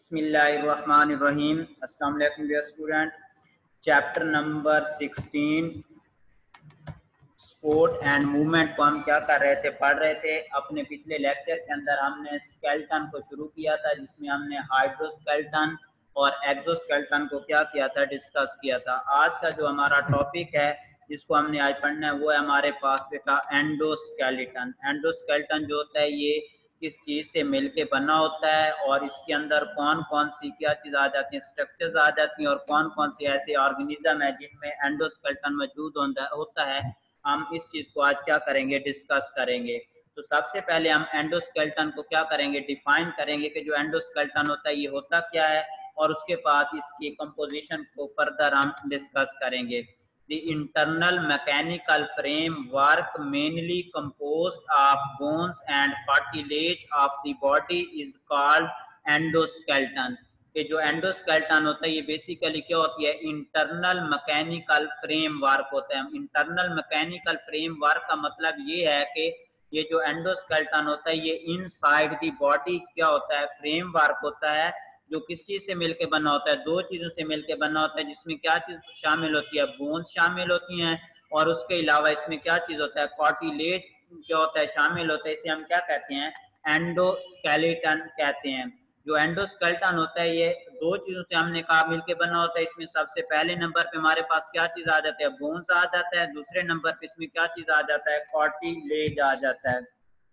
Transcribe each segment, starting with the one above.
बिस्मिल्लाहिर्रहमानिर्रहीम। अस्सलाम वालेकुम dear student. Chapter number 16 sport and movement को हम क्या कर रहे थे, पढ़ रहे थे। अपने पिछले लेक्चर के अंदर हमने स्केलेटन को शुरू किया था, जिसमें हमने हाइड्रोस्केलेटन और एक्सोस्केलेटन को क्या किया था, डिस्कस किया था। आज का जो हमारा टॉपिक है जिसको हमने आज पढ़ना है वो है हमारे पास बेटा एंडोस्केलेटन। एंडोस्केलेटन जो होता है ये किस चीज से मिलके बना होता है और इसके अंदर कौन कौन सी क्या चीज आ जाती है, स्ट्रक्चर्स आ जाती हैं, और कौन कौन सी ऐसे ऑर्गेनिज्म है जिनमें एंडोस्केलेटन मौजूद होता है। हम इस चीज को आज क्या करेंगे, डिस्कस करेंगे। तो सबसे पहले हम एंडोस्केलेटन को क्या करेंगे, डिफाइन करेंगे कि जो एंडोस्केलेटन होता है ये होता क्या है, और उसके बाद इसकी कंपोजिशन को फर्दर हम डिस्कस करेंगे। The internal mechanical framework mainly composed of bones and cartilage of the body is called endoskeleton। कि जो एंडोस्केलेटन होता है ये बेसिकली क्या होती है, इंटरनल मैकेनिकल फ्रेमवर्क होता है। इंटरनल मैकेनिकल फ्रेमवर्क का मतलब ये है कि ये जो एंडोस्केलेटन होता है ये इनसाइड द बॉडी क्या होता है, फ्रेमवर्क होता है, जो किस चीज से मिलके बना होता है, दो चीजों से मिलके बना होता है, जिसमें क्या चीज शामिल होती है, बोन्स शामिल होती हैं, और उसके अलावा इसमें क्या चीज होता है, कार्टिलेज क्या होता है, शामिल होता है। इसे हम क्या कहते हैं, एंडोस्केलेटन कहते हैं। जो एंडोस्केलेटन होता है ये दो चीजों से हमने कहा मिलके बना होता है। इसमें सबसे पहले नंबर पे हमारे पास क्या चीज आ जाता है, बोन्स आ जाता है। दूसरे नंबर पे इसमें क्या चीज आ जाता है, कार्टिलेज आ जाता है।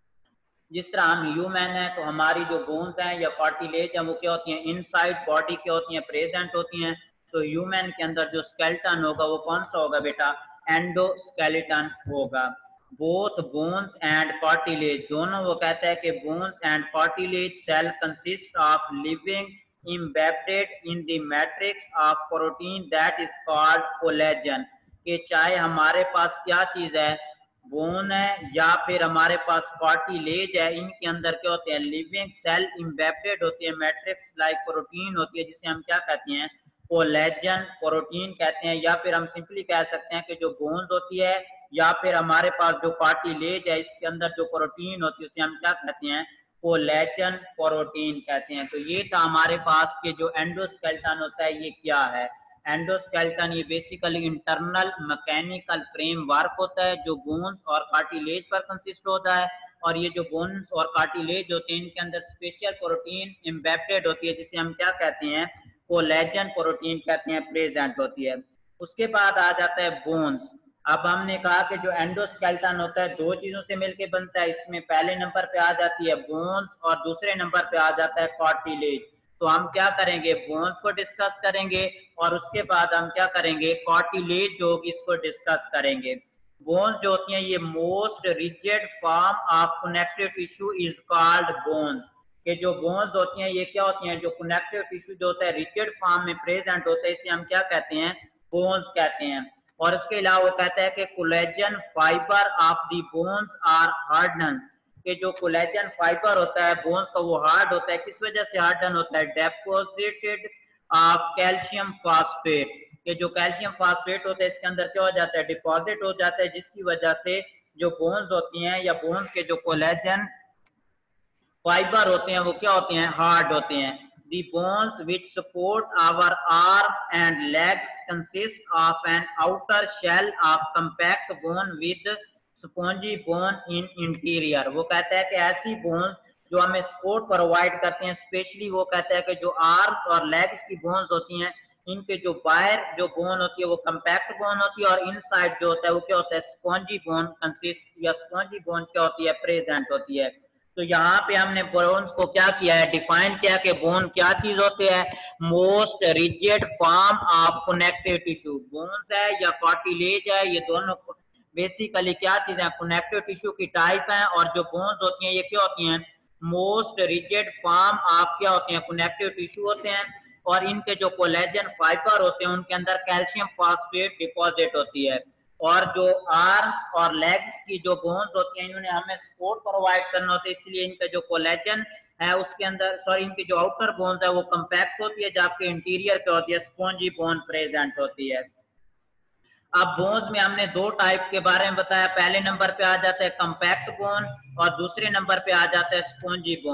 जिस तरह हम ह्यूमन है तो हमारी जो बोन्स हैं या कार्टिलेज है वो क्या होती हैं, इनसाइड बॉडी क्या होती हैं, प्रेजेंट होती हैं। तो ह्यूमन के अंदर जो स्केलेटन होगा वो कौन सा होगा बेटा, एंडोस्केलेटन होगा। बोथ बोन्स एंड कार्टिलेज, दोनों वो कहता है कि bones and cartilage cell consist of living embedded in the matrix of protein that is called collagen. कि चाहे हमारे पास क्या चीज है, बोन है या फिर हमारे पास कार्टिलेज है, इनके अंदर क्या होते हैं, लिविंग सेल एम्बेडेड होती है, मैट्रिक्स लाइक प्रोटीन होती है, जिसे हम क्या कहते हैं, कोलेजन प्रोटीन कहते हैं। या फिर हम सिंपली कह सकते हैं कि जो बोन्स होती है या फिर हमारे पास जो कार्टिलेज है इसके अंदर जो प्रोटीन होती है उसे हम क्या कहते हैं, कोलेजन प्रोटीन कहते हैं। तो ये था हमारे पास के जो एंडोस्केलेटन होता है ये क्या है। एंडोस्केलेटन ये बेसिकली इंटरनल मैकेनिकल फ्रेमवर्क होता है जो बोन्स और कार्टिलेज पर कंसिस्ट होता है। और ये जो बोन्स और कार्टिलेज होते हैं इनके अंदर स्पेशल प्रोटीन एम्बेडेड होती है, जिसे हम क्या कहते हैं, कोलेजन प्रोटीन कहते हैं, प्रेजेंट होती है। उसके बाद आ जाता है बोन्स। अब हमने कहा कि जो एंडोस्केलेटन होता है दो चीजों से मिलकर बनता है। इसमें पहले नंबर पे आ जाती है बोन्स और दूसरे नंबर पे आ जाता है कार्टिलेज। तो हम क्या करेंगे, बोन्स को डिस्कस करेंगे और उसके बाद हम क्या करेंगे, कार्टिलेज जो होगी इसको डिस्कस करेंगे। बोन्स जो होती हैं ये most rigid form of connective tissue is called bones. कि जो बोन्स होती हैं ये क्या होती हैं, जो कनेक्टिव टिश्यू जो होता है रिजिड फॉर्म में प्रेजेंट होता है, इसे हम क्या कहते हैं, बोन्स कहते हैं। और इसके अलावा वो कहता है कि collagen fibre of the bones are harden. कि जो कोलेजन फाइबर होता है बोन्स का वो हार्ड होता है। किस वजह से हार्डन होता है, डेपोजिटेड ऑफ कैल्शियम फास्फेट। कि जो कैल्शियम फास्फेट होता है इसके अंदर क्या हो जाता है, डिपॉजिट हो जाता है, जिसकी वजह से जो बोन्स होती हैं या बोन्स के जो कोलेजन फाइबर होते हैं वो क्या होते हैं, हार्ड होते हैं। The bones which support our arm and legs consist of an outer shell of compact bone with spongy bone in interior। वो कहता है कि ऐसी बोन्स जो हमें सपोर्ट प्रोवाइड करते हैं, स्पेशली वो कहता है कि जो आर्म्स और लेग्स की बोन्स होती हैं इनके जो बाहर जो बोन होती है वो कंपैक्ट बोन होती है, और इनसाइड जो होता है वो क्या होता है, स्पॉन्जी बोन कंसिस्ट या स्पॉन्जी बोन क्या होती है, प्रेजेंट होती है। तो यहाँ पे हमने बोन्स को क्या किया है, डिफाइन किया कि बोन क्या चीज होती है, most rigid form of connective tissue. Bones है या कार्टिलेज है, ये दोनों बेसिकली क्या चीज है, कनेक्टिव टिश्यू की टाइप है। और जो बोन्स होती हैं ये क्या होती हैं, मोस्ट रिजिड फॉर्म ऑफ क्या होते हैं, कनेक्टिव टिश्यू होते हैं। और इनके जो कोलेजन फाइबर होते हैं उनके अंदर कैल्शियम फास्फेट डिपॉजिट होती है। और जो आर्म्स और लेग्स की जो बोन्स होती हैं इन्होंने हमें सपोर्ट प्रोवाइड करना होता है, इसलिए इनका जो कोलेजन है उसके अंदर सॉरी इनकी जो आउटर बोन्स है वो कंपैक्ट होती है, जबकि इंटीरियर क्या होती है, स्पॉन्जी बोन प्रेजेंट होती है। अब बोन्स में हमने दो टाइप के बारे में बताया। पहले नंबर पे आ जाता है कंपैक्ट बोन और दूसरे नंबर पे आ जाता है spongy bone.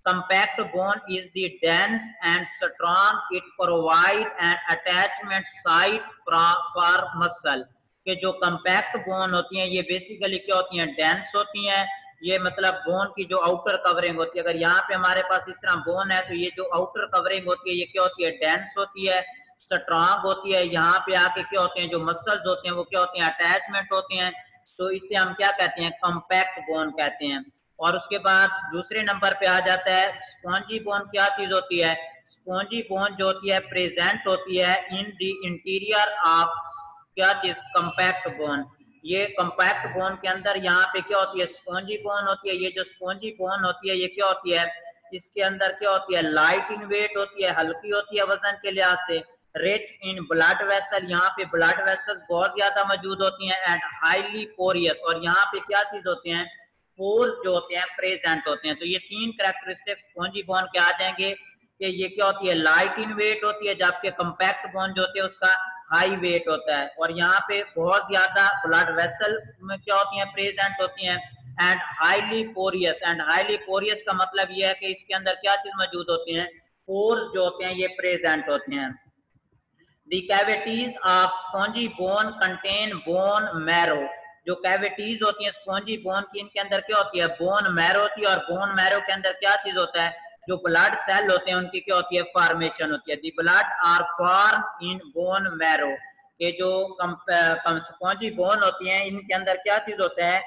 Compact bone is the dense and strong. It provide an attachment site for muscle. कि जो कंपैक्ट बोन होती हैं ये बेसिकली क्या होती हैं, डेंस होती हैं। ये मतलब बोन की जो आउटर कवरिंग होती है, अगर यहाँ पे हमारे पास इस तरह बोन है तो ये जो आउटर कवरिंग होती है ये क्या होती है, डेंस होती है, स्ट्रांग होती है। यहाँ पे आके क्या होते हैं, जो मसल्स होते हैं वो क्या होते हैं, अटैचमेंट होते हैं। तो इससे हम क्या कहते हैं, कंपैक्ट बोन कहते हैं। और उसके बाद दूसरे नंबर पे आ जाता है स्पॉन्जी बोन। क्या चीज होती है, स्पॉन्जी बोन जो होती है प्रेजेंट होती है इन दी इंटीरियर ऑफ क्या चीज, कंपैक्ट बोन। ये कंपैक्ट बोन के अंदर यहाँ पे क्या होती है, स्पॉन्जी बोन होती है। ये जो स्पॉन्जी बोन होती है ये क्या होती है, इसके अंदर क्या होती है, लाइट इन वेट होती है, हल्की होती है वजन के लिहाज से। रिच इन ब्लड वेसल, यहाँ पे ब्लड वेसल्स बहुत ज्यादा मौजूद होती हैं। एंड हाईली पोरियस, और यहाँ पे क्या चीज होते हैं, पोर्स जो होते हैं प्रेजेंट होते हैं। तो ये तीन कैरेक्टरिस्टिक्स स्पॉन्जी बोन के आ जाएंगे कि ये क्या होती है, लाइट इन वेट होती है, जबकि कंपैक्ट बोन जो होती है उसका हाई वेट होता है। और यहाँ पे बहुत ज्यादा ब्लड वेसल में क्या होती है, प्रेजेंट होती हैं। And highly porous, and highly porous का मतलब ये है कि इसके अंदर क्या चीज मौजूद होती है, पोर्स जो होते हैं ये प्रेजेंट होते हैं। The cavities of spongy bone contain bone marrow. जो कैविटीज होती हैं स्पॉन्जी बोन की, इनके अंदर क्या होती है, बोन मैरो होती है। और बोन मैरो के अंदर क्या चीज होता है, जो ब्लड सेल होते हैं उनकी क्या होती है, फॉर्मेशन होती है। The blood are form in bone marrow. ये जो स्पॉन्जी बोन होती हैं इनके अंदर क्या चीज होता है,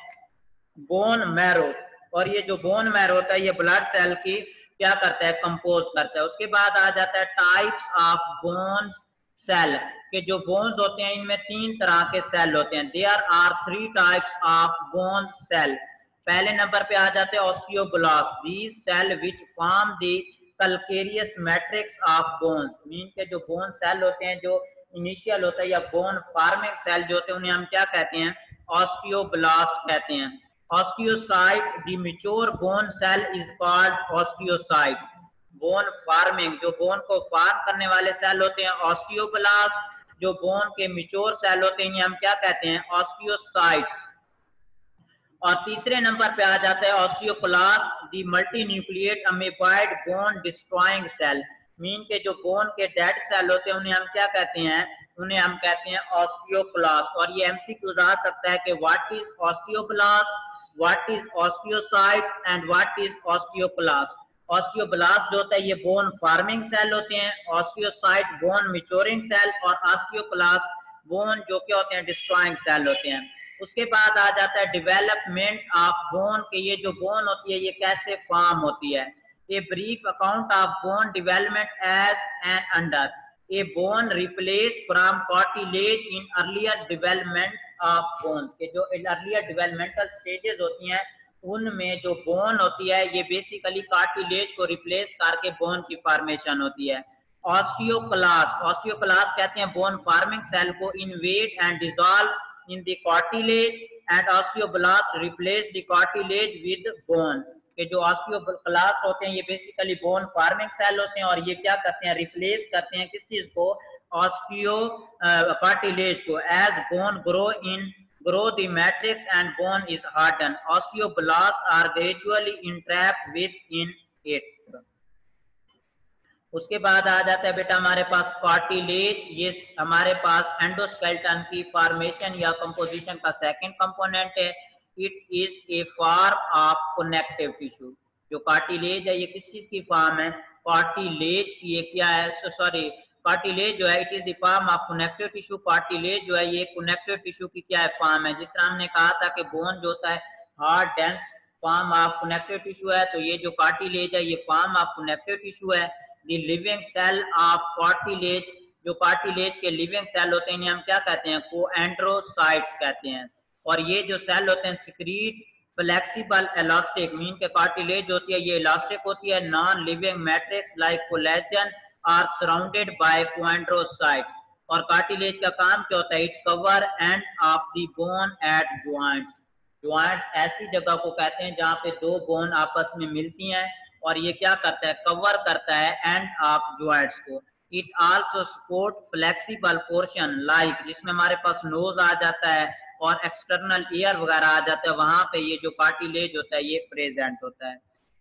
बोन मैरो। और ये जो बोन मैरो होता है ये ब्लड सेल की क्या करता है, कंपोज करता है। उसके बाद आ जाता है टाइप्स ऑफ बोन सेल, के जो बोन्स होते हैं इनमें तीन तरह के सेल होते हैं। There are 3 types of bone cell. पहले नंबर पे आ जाते हैं osteoblast, these cell which form the calcareous matrix of bones. Mean के जो बोन सेल होते हैं, जो इनिशियल होता है या बोन फार्मिंग सेल जो होते हैं उन्हें हम क्या कहते हैं, ऑस्टियोब्लास्ट कहते हैं। Osteocyte, the mature bone cell is called osteocyte. Bone forming, जो बोन को फार्म करने वाले सेल होते हैं ऑस्टियोब्लास्ट। जो बोन के मैच्योर सेल होते हैं हम क्या कहते हैं, ऑस्टियोसाइट्स। और तीसरे नंबर पे आ जाता है osteoclast, the multi nucleate amoeboid bone destroying cell. Mean के जो बोन के डेड सेल होते हैं उन्हें हम क्या कहते हैं, उन्हें हम कहते हैं ऑस्टियोक्लास्ट। और ये एमसीक्यू आ सकता है कि what is osteoblast, what is osteocytes and what is osteoclast. Osteoblast जो होता है ये बोन फार्मिंग सेल होते हैं, ऑस्टियोसाइट बोन मैच्योरिंग सेल, और ऑस्टियोक्लास्ट बोन जो क्या होते हैं, डिस्ट्रॉइंग सेल होते हैं। उसके बाद आ जाता है डेवलपमेंट ऑफ बोन, के ये जो बोन होती है ये कैसे फॉर्म होती है। A brief account of bone development as an under. A bone replace from cartilage in earlier development of bones, के जो अर्लियर डेवलपमेंटल स्टेजेस होती हैं उनमें जो बोन होती है ये बेसिकली कार्टिलेज को रिप्लेस करके बोन की फॉर्मेशन होती है। ऑस्टियोक्लास्ट, ऑस्टियोक्लास्ट कहते हैं बोन फार्मिंग सेल को invade and dissolve in the cartilage, and osteoblast replace the cartilage with bone. के जो ऑस्टियोब्लास्ट होते हैं ये बेसिकली बोन फार्मिंग सेल होते हैं, और ये क्या करते हैं, रिप्लेस करते हैं किस चीज को, ऑस्टियो कार्टिलेज को। As bone grow the matrix and bone is hardened, osteoblasts are gradually entrapped within it. उसके बाद आ जाता है बेटा हमारे पास कार्टिलेज। ये हमारे पास एंडोस्केलेटन की फॉर्मेशन या कंपोजिशन का सेकंड कंपोनेंट है। It is a form of connective tissue. जो कार्टिलेज है ये किस चीज की फॉर्म है, कार्टिलेज की। ये क्या है, सॉरी, कार्टिलेज जो है it is the form of connective tissue. Cartilage जो है ये कनेक्टिव टिश्यू की क्या है, फॉर्म है। जिस तरह हमने कहा था कि बोन जो होता है hard dense form of connective tissue है, तो ये जो कार्टिलेज है ये फॉर्म ऑफ कनेक्टिव टिश्यू है। The living cell of cartilage, जो कार्टिलेज के लिविंग सेल होते हैं इन्हें हम क्या कहते हैं, कोएंड्रोसाइट्स कहते हैं। और ये जो सेल होते हैं सिक्रीट फ्लेक्सिबल इलास्टिक, मीन के कार्टिलेज होती है ये इलास्टिक होती है। Non living matrix like collagen are surrounded by chondrocytes. और कार्टिलेज का काम क्या होता है, it cover end of the bone at joints. Joints ऐसी जगह को कहते हैं जहां पे दो बोन आपस में मिलती हैं, और ये क्या करता है, कवर करता है एंड ऑफ जॉइंट्स को। It also support flexible portion like, जिसमें हमारे पास नोज आ जाता है और एक्सटर्नल ईयर वगैरह आ जाता है, वहां पे ये जो कार्टिलेज होता है ये प्रेजेंट होता है।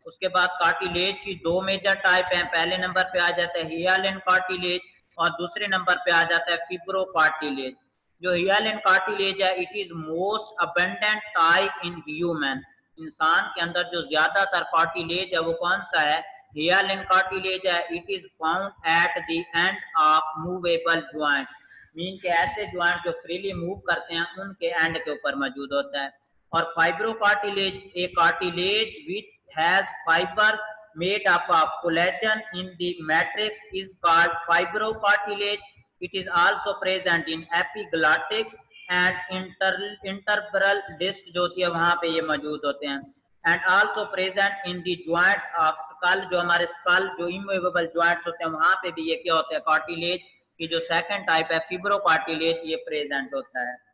उसके बाद कार्टिलेज की दो मेजर टाइप हैं। पहले नंबर पे आ जाता है हियालिन कार्टिलेज और दूसरे नंबर पे आ जाता है फिब्रो कार्टिलेज। जो हियालिन कार्टिलेज है it is most abundant type in human. इंसान के अंदर जो ज्यादातर कार्टिलेज है वो कौन सा है? हियालिन कार्टिलेज है। It is found at the end of movable joints, mean के ऐसे जॉइंट जो फ्रीली मूव करते हैं उनके एंड के ऊपर मौजूद होता है। और fibro cartilage a cartilage which has fibres made up of collagen in the matrix is called fibrocartilage. It is also present in epiglottis and intervertebral disc जो होती है वहां पे ये मौजूद होते हैं। and also present in the joints of skull, जो हमारे skull जो immovable joints होते हैं वहां पे भी ये क्या होता है? कार्टिलेज की जो सेकंड टाइप है फिब्रोकार्टिलेज ये प्रेजेंट होता है।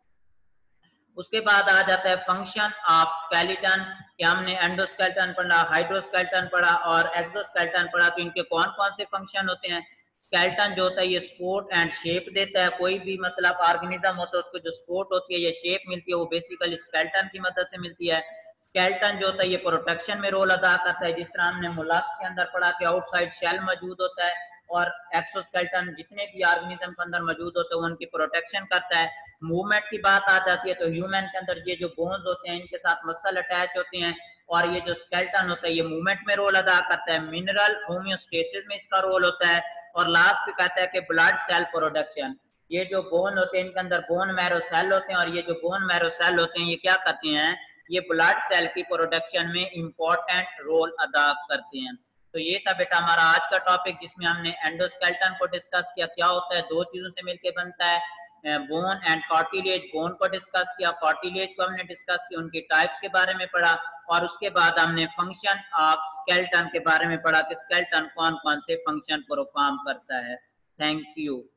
उसके बाद आ जाता है फंक्शन ऑफ स्केलेटन कि हमने एंडोस्केलेटन पढ़ा, हाइड्रोस्केलेटन पढ़ा और एक्सोस्केलेटन पढ़ा। तो इनके कौन कौन से फंक्शन होते हैं? स्केलेटन जो होता है ये सपोर्ट एंड शेप देता है। कोई भी मतलब ऑर्गेनिज्म होता है उसको जो सपोर्ट होती है या शेप मिलती है वो बेसिकली स्केलेटन की मदद से मिलती है। स्केलेटन जो होता है ये प्रोटेक्शन में रोल अदा करता है, जिस तरह हमने मोलस्क के अंदर पढ़ा कि आउटसाइड शेल मौजूद होता है और एक्सोस्केलेटन जितने भी ऑर्गेनिज्म के अंदर मौजूद होते हैं उनकी प्रोटेक्शन करता है। मूवमेंट की बात आ जाती है तो ह्यूमन के अंदर ये जो बोन्स होते हैं इनके साथ मसल अटैच होते हैं और ये जो स्केलेटन होता है ये मूवमेंट में रोल अदा करता है। मिनरल होम्योस्टेसिस में इसका रोल होता है। और लास्ट पे कहता है कि ब्लड सेल प्रोडक्शन, ये जो बोन होते हैं इनके अंदर बोन मैरो सेल होते हैं और ये जो बोन मैरो सेल होते हैं ये क्या करते हैं? ये ब्लड सेल की प्रोडक्शन में इंपॉर्टेंट रोल अदा करते हैं। तो ये था बेटा हमारा आज का टॉपिक जिसमें हमने एंडोस्केलेटन को डिस्कस किया, क्या होता है, दो चीजों से मिलकर बनता है, बोन एंड कार्टिलेज। बोन को डिस्कस किया, कार्टिलेज को हमने डिस्कस किया, उनकी टाइप्स के बारे में पढ़ा और उसके बाद हमने फंक्शन ऑफ स्केलेटन के बारे में पढ़ा कि स्केलेटन कौन कौन से फंक्शन परफॉर्म करता है। Thank you.